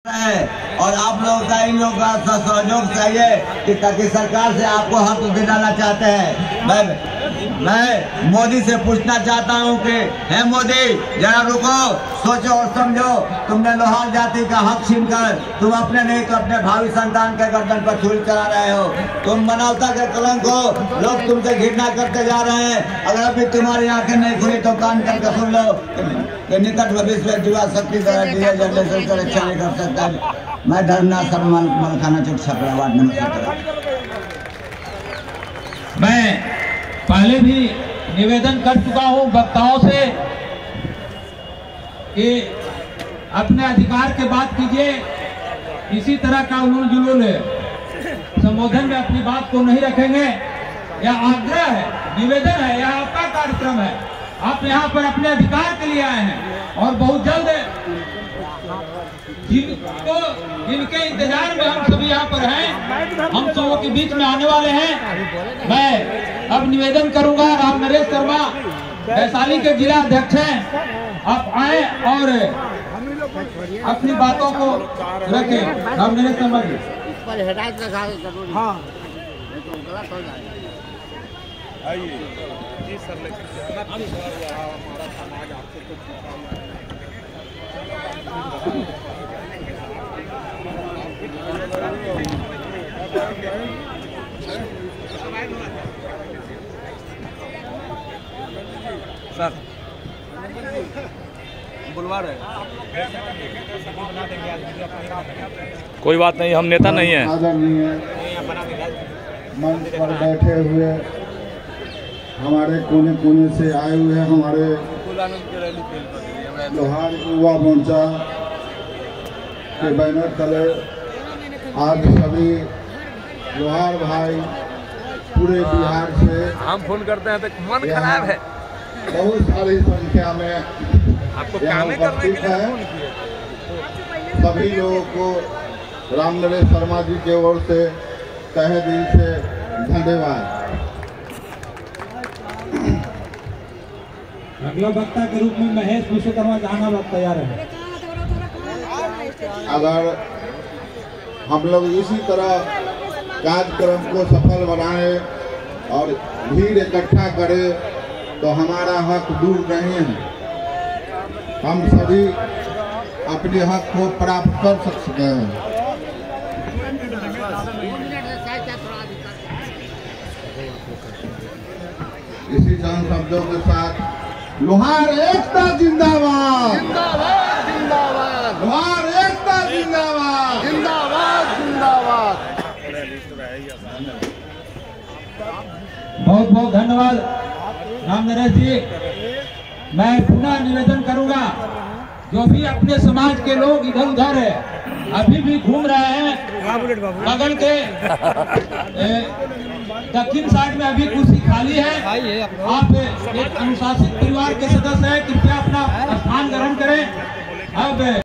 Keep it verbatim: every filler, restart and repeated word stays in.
है और आप लोग का इन लोगों का सहयोग चाहिए कि ताकि सरकार से आपको हक दिलाना चाहते हैं। मैं मैं मोदी से पूछना चाहता हूं कि हे मोदी, जरा रुको, सोचो और समझो। तुमने लोहार जाति का हक छीनकर तुम अपने नहीं तो अपने भावी संतान के गर्दन पर छुरी चला रहे हो। तुम मानवता के कलंक हो, लोग तुमसे घृणा करते जा रहे हैं। अगर अभी तुम्हारी आंखें नहीं खुली तो कान करके सुन लो कि निकट भविष्य में युवा शक्ति जनरेशन का रक्षा नहीं कर सकता। मैं धरना सलमान मलखाना चौक छपरा वार्ड नंबर सत्रह। मैं पहले भी निवेदन कर चुका हूं वक्ताओं से कि अपने अधिकार के बात कीजिए। इसी तरह का उलूल जुलूल संबोधन में अपनी बात को नहीं रखेंगे। यह आग्रह है, निवेदन है, यह आपका कार्यक्रम है। आप यहाँ पर अपने अधिकार के लिए आए हैं और बहुत जल्द जिनको जिनके इंतजार में हम सभी यहाँ पर हैं, हम सबों के बीच में आने वाले हैं। मैं अब निवेदन करूंगा, राम नरेश शर्मा वैशाली के जिला अध्यक्ष हैं, आप आए और अपनी बातों को रखें। राम नरेश शर्मा जी, हाँ आइए जी सर। सर बुलवा रहे कोई बात नहीं, हम नेता नहीं है। मंच पर बैठे हुए हमारे कोने कोने से आए हुए हमारे लोहार युवा मोर्चा के बैनर तले आज सभी लोहार भाई पूरे बिहार से हम फोन करते हैं तो मन खराब है। बहुत सारी संख्या में आपको काम करने के लिए फोन किए। सभी लोगों को राम नरेश शर्मा जी के ओर से तहे दिल से धन्यवाद। अगला वक्ता के रूप में महेश विश्वकर्मा जाना बात तैयार है। अगर हम लोग इसी तरह कार्यक्रम को सफल बनाए और भीड़ इकट्ठा करें तो हमारा हक दूर नहीं है। हम सभी अपने हक को प्राप्त कर सकते हैं। इसी चंद शब्दों के साथ लोहार एकता जिंदाबाद, जिंदाबाद जिंदाबाद, लोहार एकता जिंदाबाद, जिंदाबाद जिंदाबाद। बहुत बहुत धन्यवाद राम नरेश जी। मैं पुनः निवेदन करूंगा, जो भी अपने समाज के लोग इधर उधर है अभी भी घूम रहे हैं, बगल के दक्षिण साइड में अभी कुर्सी खाली है। आप एक अनुशासित परिवार के सदस्य हैं, कृपया अपना स्थान ग्रहण करें। अब